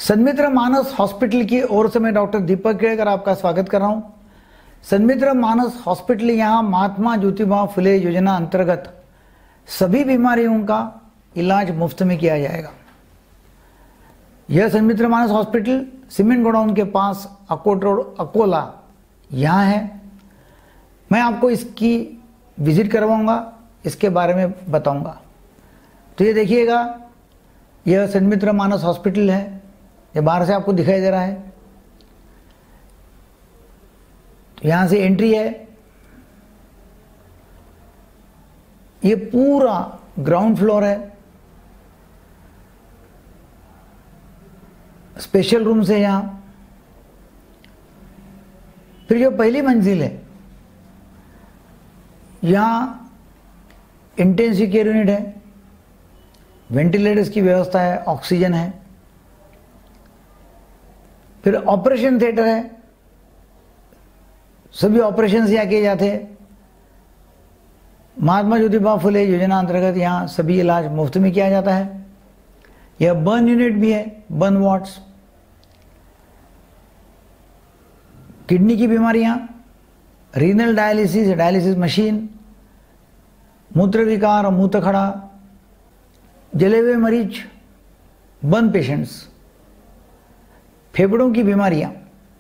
Sanmitra Manas hospital की ओर से मैं डॉक्टर दीपक केड़कर आपका स्वागत कर रहा हूं। सन्मित्र मानस हॉस्पिटल यहां महात्मा ज्योतिबा फुले योजना अंतर्गत सभी बीमारियों का इलाज मुफ्त में किया जाएगा। यह Sanmitra Manas hospital cement godown के पास अकोट रोड अकोला यहाँ है। मैं आपको इसकी विजिट करवाऊंगा, इसके बारे में बताऊंगा। तो ये देखिएगा, यह सन्मित्र मानस हॉस्पिटल है, ये बाहर से आपको दिखाई दे रहा है। तो यहां से एंट्री है। ये पूरा ग्राउंड फ्लोर है, स्पेशल रूम्स है यहां। फिर जो पहली मंजिल है, यहां इंटेंसिव केयर यूनिट है, वेंटिलेटर्स की व्यवस्था है, ऑक्सीजन है। फिर ऑपरेशन थिएटर है, सभी ऑपरेशन यहाँ किए जाते हैं। महात्मा ज्योतिबा फुले योजना अंतर्गत यहाँ सभी इलाज मुफ्त में किया जाता है। यह बर्न यूनिट भी है, बर्न वार्ड्स। किडनी की बीमारियां, रीनल डायलिसिस, डायलिसिस मशीन, मूत्र विकार और मूत्र खड़ा, जले हुए मरीज, बर्न पेशेंट्स, फेफड़ों की बीमारियां,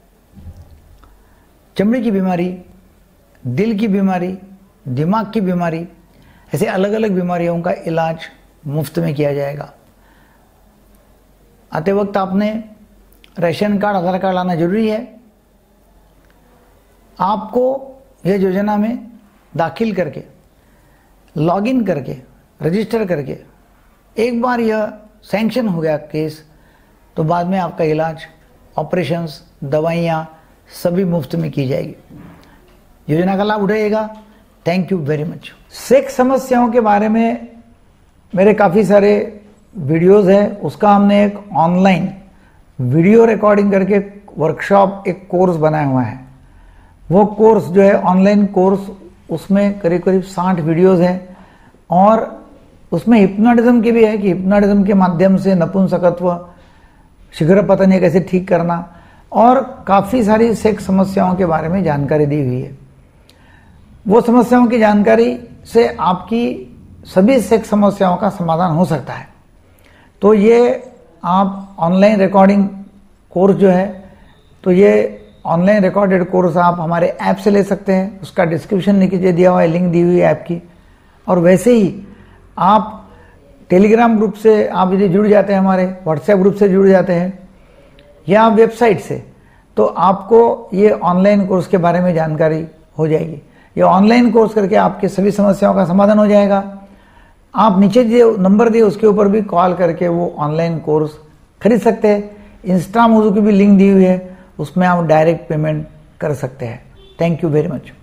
चमड़ी की बीमारी, दिल की बीमारी, दिमाग की बीमारी, ऐसे अलग अलग बीमारियों का इलाज मुफ्त में किया जाएगा। आते वक्त आपने राशन कार्ड, आधार कार्ड लाना जरूरी है। आपको यह योजना में दाखिल करके, लॉगिन करके, रजिस्टर करके, एक बार यह सैंक्शन हो गया केस, तो बाद में आपका इलाज, ऑपरेशंस, दवाइयाँ सभी मुफ्त में की जाएगी। योजना का लाभ उठाइएगा। Thank you very much. Sex समस्याओं के बारे में मेरे काफ़ी सारे वीडियोस हैं, उसका हमने एक ऑनलाइन वीडियो रिकॉर्डिंग करके वर्कशॉप, एक कोर्स बनाया हुआ है। वो कोर्स जो है ऑनलाइन कोर्स, उसमें करीब करीब 60 वीडियोस हैं और उसमें हिप्नोटिज्म की भी है कि हिप्नोटिज्म के माध्यम से नपुंसकत्व, शीघ्र पतन ये कैसे ठीक करना, और काफ़ी सारी सेक्स समस्याओं के बारे में जानकारी दी हुई है। वो समस्याओं की जानकारी से आपकी सभी सेक्स समस्याओं का समाधान हो सकता है। तो ये आप ऑनलाइन रिकॉर्डिंग कोर्स जो है, तो ये ऑनलाइन रिकॉर्डेड कोर्स आप हमारे ऐप से ले सकते हैं। उसका डिस्क्रिप्शन नीचे दिया हुआ है, लिंक दी हुई है ऐप की। और वैसे ही आप टेलीग्राम ग्रुप से आप यदि जुड़ जाते हैं, हमारे व्हाट्सएप ग्रुप से जुड़ जाते हैं या वेबसाइट से, तो आपको ये ऑनलाइन कोर्स के बारे में जानकारी हो जाएगी। ये ऑनलाइन कोर्स करके आपके सभी समस्याओं का समाधान हो जाएगा। आप नीचे जो नंबर दिए उसके ऊपर भी कॉल करके वो ऑनलाइन कोर्स खरीद सकते हैं। इंस्टा मोजो की भी लिंक दी हुई है, उसमें आप डायरेक्ट पेमेंट कर सकते हैं। Thank you very much.